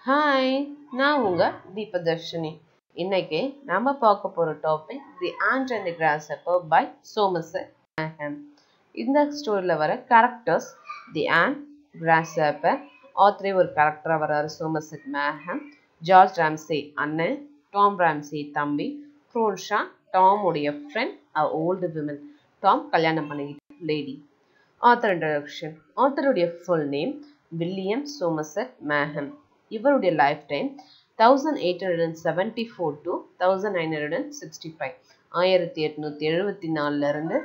Hi, நான் உங்க தீபதர்ஷினி. இன்னைக்கு நம்ம பார்க்க போற topic the ant and the grasshopper by Somerset மேகம். இந்த ஸ்டோரியில் வர கேரக்டர்ஸ் தி ஆண்ட், கிராஸ்ஹாப்பர், ஆத்திரே ஒரு கேரக்டராக வர்றாரு சோமர்செட் மேகம், ஜார்ஜ் ராம்சே அண்ணன், டாம் ராம்சே தம்பி, க்ரோன்ஷா டாம் உடைய ஃப்ரெண்ட், ஓல்டு விமன், டாம் கல்யாணம் பண்ணிக்கிட்ட லேடி. Author introduction. ஆத்தருடைய ஃபுல் நேம் வில்லியம் சோமர்செட் மேகம். இவருடைய லைஃப் டைம் 1874 to 1965, 1874 இருந்து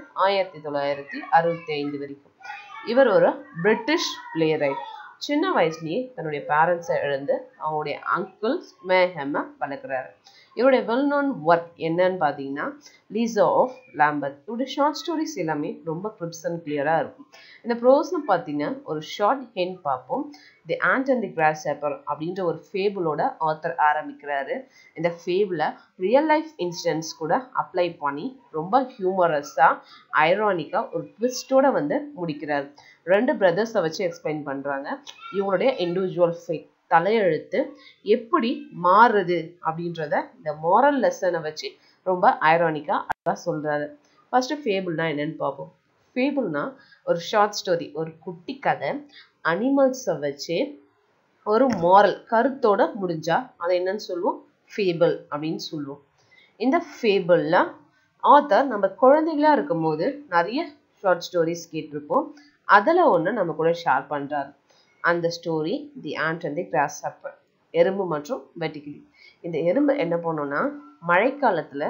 1965 வரைக்கும். இவர் ஒரு பிரிட்டிஷ் பிளேரைட். சின்ன வயசுலயே தன்னுடைய பேரண்ட்ஸை இழந்து அவங்களுடைய அங்கிள் மேகமை வளர்க்குறாரு. இவருடைய வெல் நோன் ஒர்க் என்னன்னு பார்த்தீங்கன்னா லீசா ஆஃப் லாம்பர்ட். இவருடைய ஷார்ட் ஸ்டோரிஸ் எல்லாமே ரொம்ப கிரிப்ஸ் அண்ட் கிளியராக இருக்கும். இந்த ப்ரோஸ்னு பார்த்தீங்கன்னா ஒரு ஷார்ட் ஹெண்ட் பார்ப்போம். தி ஆண்ட் அண்ட் தி கிராஸ்ஹாப்பர் அப்படின்ற ஒரு ஃபேபிளோட ஆத்தர் ஆரம்பிக்கிறாரு. இந்த ஃபேபிளை ரியல் லைஃப் இன்சிடென்ட்ஸ் கூட அப்ளை பண்ணி ரொம்ப ஹியூமரஸாக ஐரானிக்காக ஒரு ட்விஸ்டோட முடிக்கிறாரு. 2 பிரதர்ஸை வச்சு எக்ஸ்பிளைன் பண்ணுறாங்க. இவங்களுடைய இண்டிவிஜுவல் ஃபேட் தலையெழுத்து எப்படி மாறுது அப்படின்றத இந்த மாரல் லெசனை வச்சு ரொம்ப ஐரானிக்காக அழகாக சொல்கிறாரு. ஃபர்ஸ்ட் ஃபேபிள்னா என்னன்னு பார்ப்போம். ஃபேபிள்னா ஒரு ஷார்ட் ஸ்டோரி, ஒரு குட்டி கதை, அனிமல்ஸை வச்சு ஒரு மாரல் கருத்தோட முடிஞ்சா அதை என்னன்னு சொல்லுவோம், ஃபேபிள் அப்படின்னு சொல்லுவோம். இந்த ஃபேபிளில் ஆத்தர் நம்ம குழந்தைகளா இருக்கும் போது நிறைய ஷார்ட் ஸ்டோரிஸ் கேட்டிருப்போம். அதில் ஒன்று நம்ம கூட ஷேர் பண்ணுறாரு. அந்த story the ant and the grasshopper, எறும்பு மற்றும் வெட்டுக்கிளி. இந்த எறும்பு என்ன பண்ணுன்னா மழைக்காலத்தில்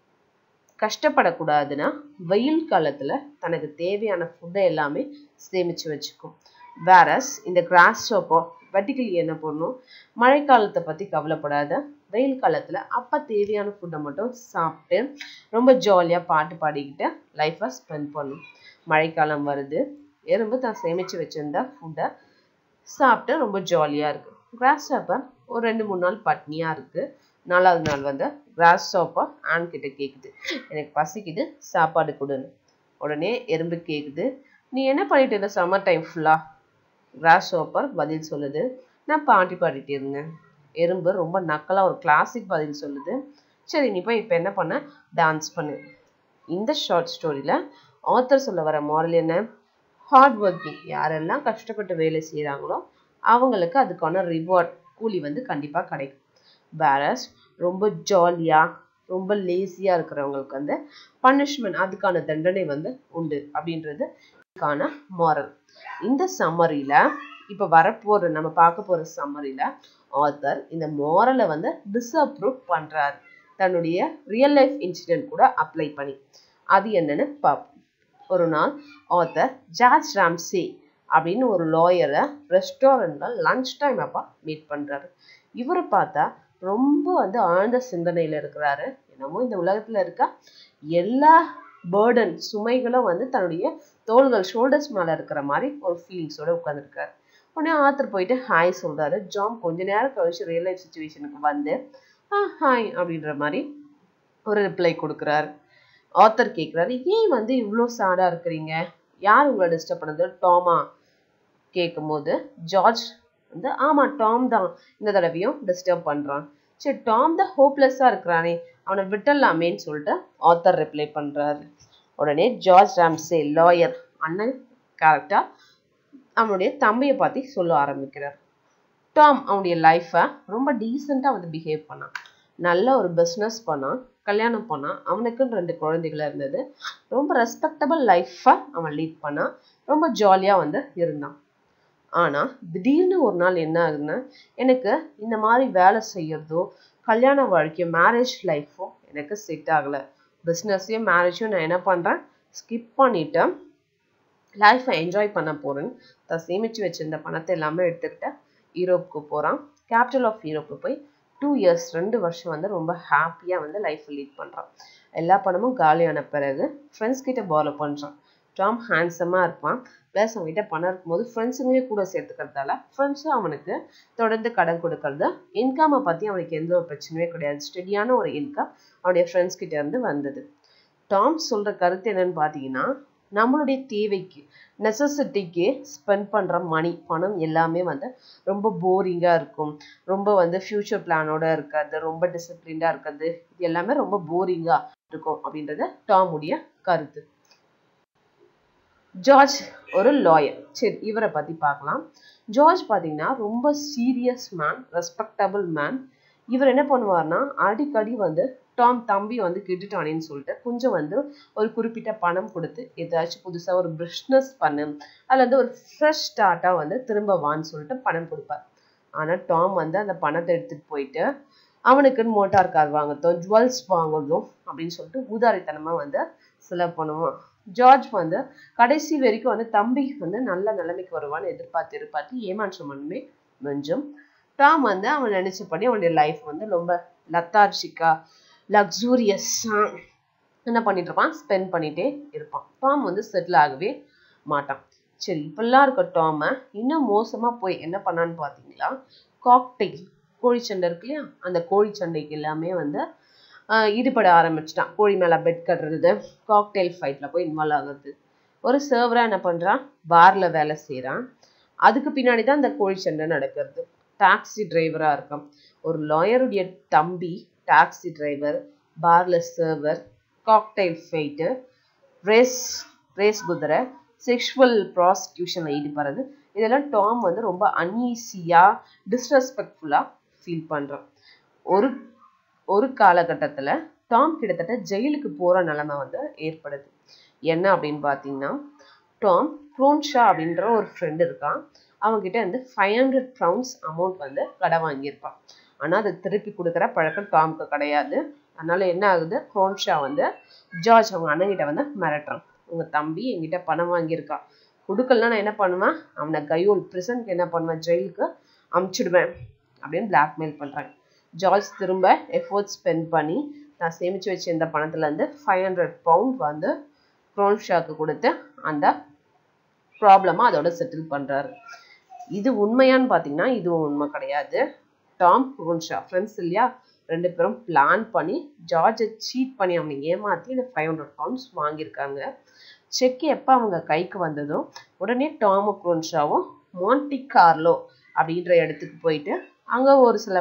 கஷ்டப்படக்கூடாதுன்னா வெயில் காலத்தில் தனக்கு தேவையான ஃபுட்டை எல்லாமே சேமித்து வச்சுக்கும். வேரஸ் இந்த கிராஸ்ஹாப்பர் வெட்டுக்கிளி என்ன பண்ணும், மழைக்காலத்தை பற்றி கவலைப்படாத, வெயில் காலத்தில் அப்போ தேவையான ஃபுட்டை மட்டும் சாப்பிட்டு ரொம்ப ஜாலியாக பாட்டு பாடிக்கிட்டு லைஃப்பை ஸ்பெண்ட் பண்ணும். மழைக்காலம் வருது, எறும்பு தான் சேமித்து வச்சுருந்த ஃபுட்டை சாப்பிட்டு ரொம்ப ஜாலியாக இருக்குது. கிராஸ்ஹாப்பர் ஒரு 2-3 நாள் பட்னியாக இருக்குது. 4வது நாள் கிராஸ்ஹாப்பர் ஆண்ட் கிட்ட கேட்குது, எனக்கு பசிக்குது, சாப்பாடு கொடுன்னு. உடனே எறும்பு கேட்குது, நீ என்ன பண்ணிட்டு இருந்த சம்மர் டைம் ஃபுல்லாக? கிராஸ்ஹாப்பர் பதில் சொல்லுது, நான் பாட்டி பாடிட்டு இருந்தேன். எறும்பு ரொம்ப நக்கலாக ஒரு கிளாசிக் பதில் சொல்லுது, சரி நீ போய் இப்போ என்ன பண்ண, டான்ஸ் பண்ணு. இந்த ஷார்ட் ஸ்டோரியில் ஆத்தர் சொல்ல வர மாரல் என்ன, ஹார்ட் ஒர்க்கிங், யாரெல்லாம் கஷ்டப்பட்டு வேலை செய்கிறாங்களோ அவங்களுக்கு அதுக்கான ரிவார்ட் கூலி கண்டிப்பாக கிடைக்கும். வேரஸ் ரொம்ப ஜாலியாக ரொம்ப லேசியாக இருக்கிறவங்களுக்கு பனிஷ்மெண்ட், அதுக்கான தண்டனை உண்டு அப்படின்றது இதுக்கான மாரல். இந்த சம்மரியில் இப்போ வரப்போகிற நம்ம பார்க்க போகிற சம்மரியில் ஆத்தர் இந்த மாரலை டிஸ்அப்ரூவ் பண்ணுறாரு, தன்னுடைய ரியல் லைஃப் இன்சிடென்ட் கூட அப்ளை பண்ணி. அது என்னன்னு பார்ப்போம். ஒரு நாள் ஆத்தர் ஜார்ஜ் ராம்சே அப்படின்னு ஒரு லாயரை ரெஸ்டாரண்ட்டில் லன்ச் டைம் அப்போ மீட் பண்ணுறாரு. இவரை பார்த்தா ரொம்ப ஆழ்ந்த சிந்தனையில் இருக்கிறாரு. என்னமோ இந்த உலகத்தில் இருக்க எல்லா பேர்டன் சுமைகளும் தன்னுடைய தோள்கள் ஷோல்டர்ஸ் மேலே இருக்கிற மாதிரி ஒரு ஃபீலிங்ஸோடு உட்காந்துருக்காரு. உடனே ஆத்தர் போயிட்டு ஹாய் சொல்கிறாரு. ஜாம் கொஞ்ச நேரம் கழிச்சு ரியல் லைஃப் சுச்சுவேஷனுக்கு ஹாய் அப்படின்ற மாதிரி ஒரு ரிப்ளை கொடுக்குறாரு. ஆத்தர் கேட்குறாரு, ஏன் இவ்வளோ சேடாக இருக்கிறீங்க, யார் உங்களை டிஸ்டர்ப் பண்ணது, டாமா? கேட்கும்போது ஜார்ஜ் ஆமாம் டாம் தான் இந்த தடவையும் டிஸ்டர்ப் பண்ணுறான். சரி டாம் தான் ஹோப்லெஸ்ஸாக இருக்கிறானே, அவனை விட்டுடலாமேன்னு சொல்லிட்டு ஆத்தர் ரிப்ளை பண்ணுறாரு. உடனே ஜார்ஜ் ராம்சே லாயர் அண்ணன் கேரக்டர் அவனுடைய தம்பியை பற்றி சொல்ல ஆரம்பிக்கிறார். டாம் அவனுடைய லைஃப்பை ரொம்ப டீசெண்டாக பிஹேவ் பண்ணான், நல்ல ஒரு பிஸ்னஸ் பண்ணான், கல்யாணம் பண்ணான், அவனுக்குன்னு 2 குழந்தைகள் இருந்தது, ரொம்ப ரெஸ்பெக்டபிள் லைஃப்பை அவன் லீட் பண்ணான், ரொம்ப ஜாலியாக இருந்தான். ஆனால் திடீர்னு ஒரு நாள் என்ன ஆகுதுன்னா, எனக்கு இந்த மாதிரி வேலை செய்யறதோ கல்யாண வாழ்க்கையோ மேரேஜ் லைஃப்போ எனக்கு செட் ஆகலை, பிஸ்னஸையும் மேரேஜையும் நான் என்ன பண்ணுறேன், ஸ்கிப் பண்ணிவிட்டு லைஃப்பை என்ஜாய் பண்ண போகிறேன்னு தான் சேமித்து வச்சிருந்த பணத்தை எல்லாமே எடுத்துக்கிட்டு யூரோப்புக்கு போகிறான். கேபிட்டல் ஆஃப் யூரோப்பில் போய் 2 இயர்ஸ் 2 வருஷம் ரொம்ப ஹாப்பியாக லைஃப்பை லீட் பண்ணுறான். எல்லா பணமும் காலியான பிறகு ஃப்ரெண்ட்ஸ் கிட்ட பாரோ பண்ணுறான். டாம் ஹேண்ட்ஸமாக இருப்பான், ப்ளஸ் அவங்ககிட்ட பணம் இருக்கும்போது ஃப்ரெண்ட்ஸுங்களே கூட சேர்த்துக்கிறதால ஃப்ரெண்ட்ஸும் அவனுக்கு தொடர்ந்து கடன் கொடுக்கறது. இன்கம்மை பற்றி அவனுக்கு எந்த ஒரு பிரச்சனையே கிடையாது, ஸ்டெடியான ஒரு இன்கம் அவனுடைய ஃப்ரெண்ட்ஸ் கிட்ட இருந்து வந்தது. டாம் சொல்கிற கருத்து என்னன்னு பார்த்தீங்கன்னா, நம்மளுடைய தேவைக்கு நெசசிட்டிக்கு ஸ்பெண்ட் பண்ணுற பணம் எல்லாமே வந்து ரொம்ப போரிங்காக இருக்கும், ரொம்ப வந்து ஃப்யூச்சர் பிளானோட இருக்காது, ரொம்ப டிசிப்ளின்டாக இருக்காது, இது எல்லாமே ரொம்ப போரிங்காக இருக்கும் அப்படின்றது டாமுடைய கருத்து. ஜார்ஜ் ஒரு லாயர். சரி, இவரை பற்றி பார்க்கலாம். ஜார்ஜ் பார்த்தீங்கன்னா ரொம்ப சீரியஸ் மேன், ரெஸ்பெக்டபிள் மேன். இவர் என்ன பண்ணுவார்னா அடிக்கடி வந்து டாம் தம்பி வந்து கெட்டுட்டானேன்னு சொல்லிட்டு கொஞ்சம் வந்து ஒரு குறிப்பிட்ட பணம் கொடுத்து ஏதாச்சும் புதுசாக ஒரு பிஸ்னஸ் பண்ணு அல்லது ஒரு ஃப்ரெஷ் ஸ்டார்ட்டாக வந்து திரும்ப வான்னு சொல்லிட்டு பணம் கொடுப்பார். ஆனால் டாம் வந்து அந்த பணத்தை எடுத்துகிட்டு போயிட்டு அவனுக்குன்னு மோட்டார் கார் வாங்கட்டும், ஜுவல்ஸ் வாங்கணும் அப்படின்னு சொல்லிட்டு ஊதாரித்தனமாக வந்து செலவு பண்ணுவான். ஜார்ஜ் வந்து கடைசி வரைக்கும் வந்து தம்பி வந்து நல்ல நிலைமைக்கு வருவான்னு எதிர்பார்த்து ஏமாற்றம் மட்டுமே மிஞ்சும். டாம் வந்து அவன் நினைச்சபடி அவனுடைய லைஃப் வந்து ரொம்ப லத்தார்ஜிக்கா லக்ஸூரியஸா என்ன பண்ணிட்டு இருப்பான், ஸ்பெண்ட் பண்ணிட்டே இருப்பான். டாம் வந்து செட்டில் ஆகவே மாட்டான். சரி, இப்பெல்லாம் இருக்க டாமை இன்னும் மோசமா போய் என்ன பண்ணான்னு பார்த்தீங்களா, காக்டெயில் கோழிச்சண்டை இருக்கு இல்லையா, அந்த கோழிச்சண்டைக்கு எல்லாமே வந்து ஈடுபட ஆரம்பிச்சிட்டான். கோழி மேலே பெட் கட்டுறது, காக்டெயில் ஃபைட்டில் போய் இன்வால்வ் ஆகுறது. ஒரு சர்வராக என்ன பண்ணுறான், பாரில் வேலை செய்கிறான். அதுக்கு பின்னாடி தான் இந்த கோழிச்சண்டை நடக்கிறது. டாக்ஸி டிரைவராக இருக்கான். ஒரு லாயருடைய தம்பி டாக்ஸி டிரைவர், பார்ல சர்வர், காக்டெயில் ஃபைட்டு, ரேஸ் குதிரை, செக்ஷுவல் ப்ராஸ்டியூஷனில் ஈடுபடுறது, இதெல்லாம் டாம் வந்து ரொம்ப அன்ஈஸியாக டிஸ்ரெஸ்பெக்ட்ஃபுல்லாக ஃபீல் பண்ணுறான். ஒரு காலகட்டத்தில் டாம் கிட்டத்தட்ட ஜெயிலுக்கு போகிற நிலைமை வந்து ஏற்படுது. என்ன அப்படின்னு பார்த்தீங்கன்னா, டாம் க்ரோன்ஷா அப்படின்ற ஒரு ஃப்ரெண்டு இருக்கான். அவங்ககிட்ட வந்து 500 pounds அமௌண்ட் வந்து கடன் வாங்கியிருப்பான். ஆனால் அதை திருப்பி கொடுக்குற பழக்கம் டாமுக்கு கிடையாது. அதனால என்ன ஆகுது, க்ரோன்ஷா வந்து ஜார்ஜ் அவங்க அண்ணங்கிட்ட வந்து மிரட்டுறான். உங்கள் தம்பி என்கிட்ட பணம் வாங்கியிருக்கான், கொடுக்கலன்னா நான் என்ன பண்ணுவேன், அவனை கையோல் பிரிசனுக்கு என்ன பண்ணுவேன், ஜெயிலுக்கு அமுச்சிடுவேன் அப்படின்னு பிளாக்மெயில் பண்ணுறாங்க. ஜார்ஜ் திரும்ப எஃபோர்ட் ஸ்பெண்ட் பண்ணி நான் சேமித்து வச்ச இந்த பணத்துலேருந்து 500 pound வந்து க்ரோன்ஷாவுக்கு கொடுத்து அந்த ப்ராப்ளமாக அதோட செட்டில் பண்ணுறாரு. இது உண்மையான்னு பார்த்தீங்கன்னா இதுவும் உண்மை கிடையாது. டாம் க்ரோன்ஷா ஃப்ரெண்ட்ஸ் இல்லையா, 2 பேரும் பிளான் பண்ணி ஜார்ஜை சீட் பண்ணி அவனை ஏமாற்றி இந்த 500 pounds வாங்கியிருக்காங்க. செக் எப்போ அவங்க கைக்கு வந்ததும் உடனே டாமும் க்ரோன்ஷாவும் மான்டி கார்லோ அப்படின்ற இடத்துக்கு போயிட்டு அங்கே ஒரு சில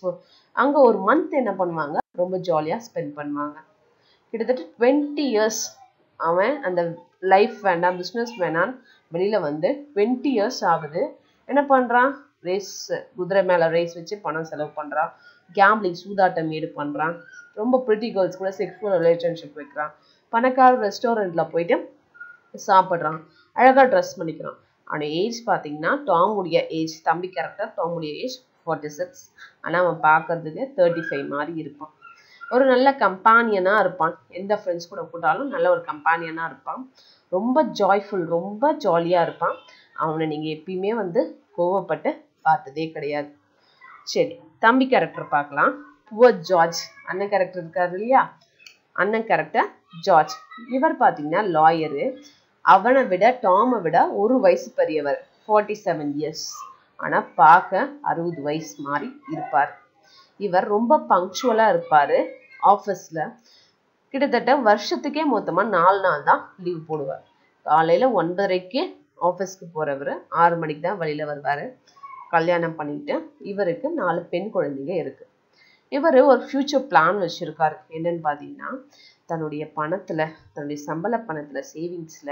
அங்கே ஒரு மந்த் என்ன பண்ணுவாங்க, ரொம்ப ஜாலியாக ஸ்பெண்ட் பண்ணுவாங்க. கிட்டத்தட்ட 20 years அவன் அந்த லைஃப் வேண்டாம், பிஸ்னஸ் வேணாம், வெளியில் வந்து 20 years ஆகுது. என்ன பண்ணுறான், குதிரை மேலே ரேஸ் வச்சு பணம் செலவு பண்ணுறான், கேம்பிளிங் சூதாட்டம் பண்ணுறான், ரொம்ப பிரிட்டி கேர்ள்ஸ் கூட செக்ஷுவல் ரிலேஷன்ஷிப் வைக்கிறான், பணக்கார ரெஸ்டாரண்ட்டில் போயிட்டு சாப்பிட்றான், அழகாக ட்ரெஸ் பண்ணிக்கிறான். அவனுடைய ஏஜ் பார்த்தீங்கன்னா டாமுடைய ஏஜ், தம்பி கேரக்டர் டாமுடைய ஏஜ் 46. ஆனால் அவன் பார்க்கறதுக்கு 35 மாதிரி இருப்பான். ஒரு நல்ல கம்பானியனாக இருப்பான், எந்த ஃப்ரெண்ட்ஸ் கூட கூட்டாலும் நல்ல ஒரு கம்பானியனாக இருப்பான். ரொம்ப ஜாய்ஃபுல், ரொம்ப ஜாலியாக இருப்பான். அவனை நீங்கள் எப்பயுமே வந்து கோவப்பட்டு பார்த்ததே கிடையாது. சரி, தம்பி கேரக்டர் பார்க்கலாம். புவர் ஜார்ஜ், அண்ணன் கேரக்டர் இருக்காரு இல்லையா, அண்ணன் கேரக்டர் ஜார்ஜ். இவர் பார்த்தீங்கன்னா லாயரு. அவனை விட டாமை விட ஒரு வயசு பெரியவர், 47 years. ஆனால் பார்க்க 60 வயசு மாதிரி இருப்பார். இவர் ரொம்ப பங்க்சுவலாக இருப்பார். ஆஃபீஸில் கிட்டத்தட்ட வருஷத்துக்கே மொத்தமாக 4 நாள் தான் லீவ் போடுவார். காலையில் 9:30க்கு ஆஃபீஸ்க்கு போகிறவர் 6 மணிக்கு தான் வெளியில் வருவார். கல்யாணம் பண்ணிட்டு இவருக்கு 4 பெண் குழந்தைங்க இருக்குது. இவர் ஒரு ஃப்யூச்சர் பிளான் வச்சுருக்காரு. என்னன்னு பார்த்தீங்கன்னா, தன்னுடைய பணத்தில், தன்னுடைய சம்பள பணத்தில், சேவிங்ஸில்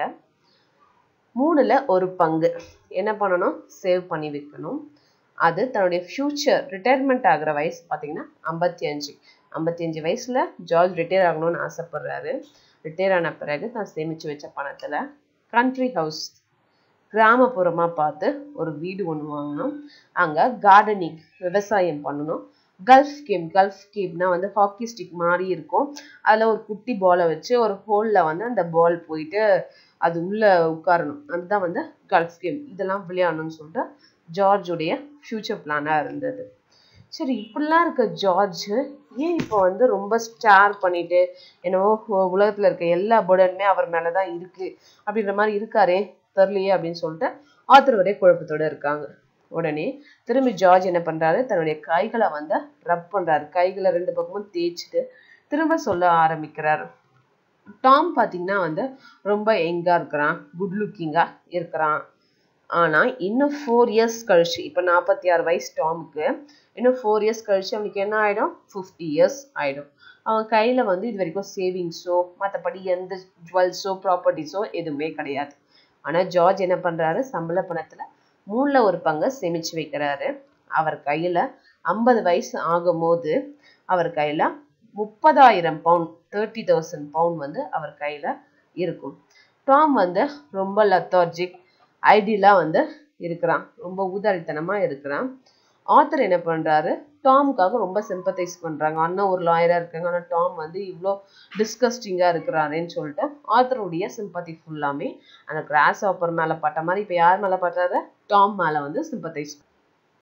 1/3 பங்கு என்ன பண்ணணும், சேவ் பண்ணி வைக்கணும். அது தன்னுடைய ஃப்யூச்சர் ரிட்டையர்மெண்ட் ஆகிற வயசு பார்த்தீங்கன்னா 55 வயசில் ஜார்ஜ் ரிட்டையர் ஆகணும்னு ஆசைப்படுறாரு. ரிட்டையர் ஆன பிறகு தான் சேமித்து வச்ச பணத்தில் கண்ட்ரி ஹவுஸ், கிராமப்புறமாக பார்த்து ஒரு வீடு ஒன்று வாங்கணும். அங்கே கார்டனிங், விவசாயம் பண்ணணும். கல்ஃப் கேம்னா வந்து ஹாக்கி ஸ்டிக் மாதிரி இருக்கும். அதில் ஒரு குட்டி பாலை வச்சு ஒரு ஹோலில் வந்து அந்த பால் போயிட்டு அது உள்ளே உட்காரணும். அதுதான் வந்து கல்ஃப் கேம். இதெல்லாம் விளையாடணும்னு சொல்லிட்டு ஜார்ஜுடைய ஃப்யூச்சர் பிளானாக இருந்தது. சரி, இப்படிலாம் இருக்க ஜார்ஜ் ஏன் இப்போ வந்து ரொம்ப ஸ்டார் பண்ணிட்டு என்னவோ உலகத்தில் இருக்க எல்லா பர்டனுமே அவர் மேலே தான் இருக்குது அப்படின்ற மாதிரி இருக்காரே தெரியலையே அப்படின்னு சொல்லிட்டு ஆத்தர் ஒரே குழப்பத்தோடு இருக்காங்க. உடனே திரும்பி ஜார்ஜ் என்ன பண்ணுறாரு, தன்னுடைய கைகளை வந்து ரப் பண்ணுறாரு. கைகளை 2 பக்கமும் தேய்ச்சிட்டு திரும்ப சொல்ல ஆரம்பிக்கிறாரு. டாம் பார்த்தீங்கன்னா வந்து ரொம்ப யங்காக இருக்கிறான், குட் லுக்கிங்காக இருக்கிறான். ஆனால் இன்னும் 4 இயர்ஸ் கழிச்சு, இப்போ 46 வயசு டாமுக்கு, இன்னும் 4 இயர்ஸ் கழிச்சு அவனுக்கு என்ன ஆகிடும், 50 இயர்ஸ் ஆகிடும். அவன் கையில் வந்து இது வரைக்கும் சேவிங்ஸோ மற்றபடி எந்த ஜுவல்ஸோ ப்ராப்பர்ட்டிஸோ எதுவுமே கிடையாது. ஆனால் ஜார்ஜ் என்ன பண்ணுறாரு, சம்பள பணத்தில் 1/3 சேமித்து வைக்கிறாரு. அவர் கையில் 50 வயசு ஆகும் போது அவர் கையில் 30,000 பவுண்ட், 30,000 பவுண்ட் வந்து அவர் கையில் இருக்கும். டாம் வந்து ரொம்ப லெத்தார்ஜிக், ஐடியலாக வந்து இருக்கிறான், ரொம்ப ஊதாரித்தனமாக இருக்கிறான். ஆத்தர் என்ன பண்ணுறாரு, டாமுக்காக ரொம்ப சிம்பத்தைஸ் பண்ணுறாங்க. அண்ணன் ஒரு லாயராக இருக்காங்க, ஆனால் டாம் வந்து இவ்வளோ டிஸ்கஸ்டிங்காக இருக்கிறாருன்னு சொல்லிட்டு ஆத்தருடைய சிம்பத்தி ஃபுல்லாமே அந்த கிராஸ் ஹாப்பர் மேலே பட்ட மாதிரி இப்போ யார் மேலே பட்டுறாரு, டாம் மேலே வந்து சிம்பத்தைஸ்